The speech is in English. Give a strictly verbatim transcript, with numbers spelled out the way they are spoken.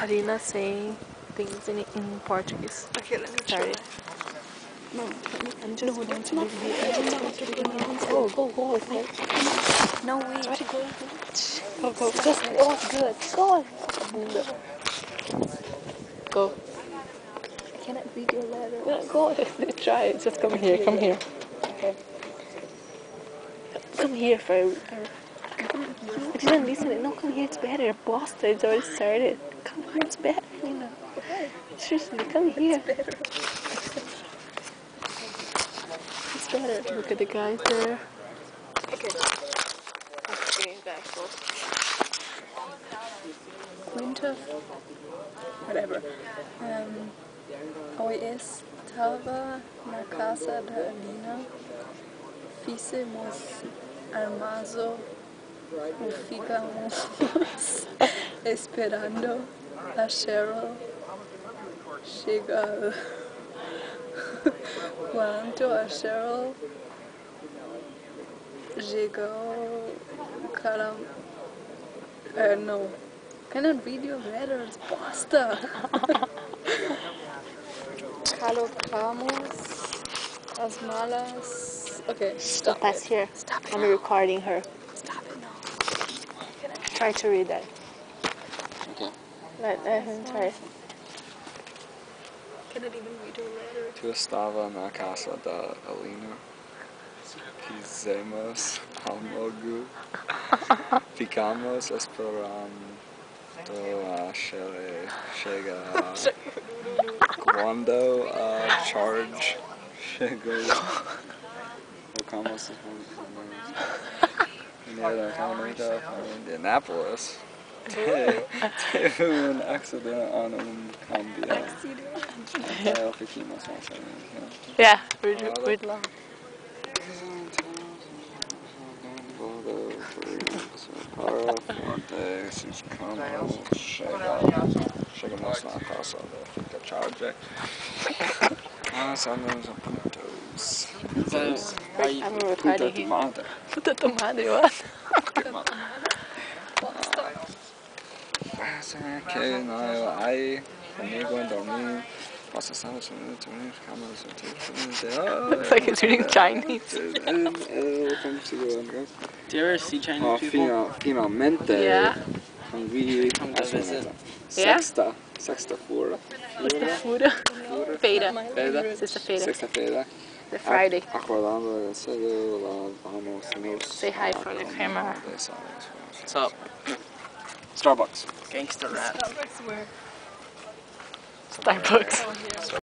Alina saying things in, in Portuguese. Okay, let me Sorry. try. No, I'm just no, that's not Oh, go, go, go. No, wait. Try to go. Go, go. Just go. Good. Go on. Go. I cannot read your letter. No, go. Try it. Just come here. Come here. Okay. Come here for. I didn't listen. No, come here. It's better. Boston. It's already started. Come on. It's better. You know. Seriously, come here. It's better. It's better. Look at the guys there. Okay. Okay, back. Go. Winter. Whatever. Um, hoy estaba na casa de Alina. Fizemos almuerzo e ficamos esperando a Cheryl chegar. Quando a Cheryl chegou, caram, uh, no, cannot read your letters, basta. Colocamos as malas. Okay, stop. Stop us here. Stop it. I'm recording her. Stop it now. Try to read that. Okay. Let, let him try. Cannot even read your letter. Tu estava na casa da Alina. Fizemos almoço. Ficamos esperando a Shelly chegar. Quando a charge chegou. Colocamos em Indianapolis. Teve um acidente on um cambio. Então ficamos mais Yeah, read, read long. Para forte, chegamos na casa da charge. Nós andamos a pontos. I'm recording him. Puta tomada, eu acho. Que não, aí comigo em dormir. Looks like he's reading Chinese. Do you ever see Chinese people? Finalmente. Yeah. Vi Come to visit. Yeah? Sexta, sexta-feira. Sexta-feira. Feira. Feira. Sexta-feira. Sexta-feira. The Friday. Acordando cedo, lá vamos nos. Say hi for the camera. What's up? Starbucks. Gangster rap. Starbucks where? Starbucks.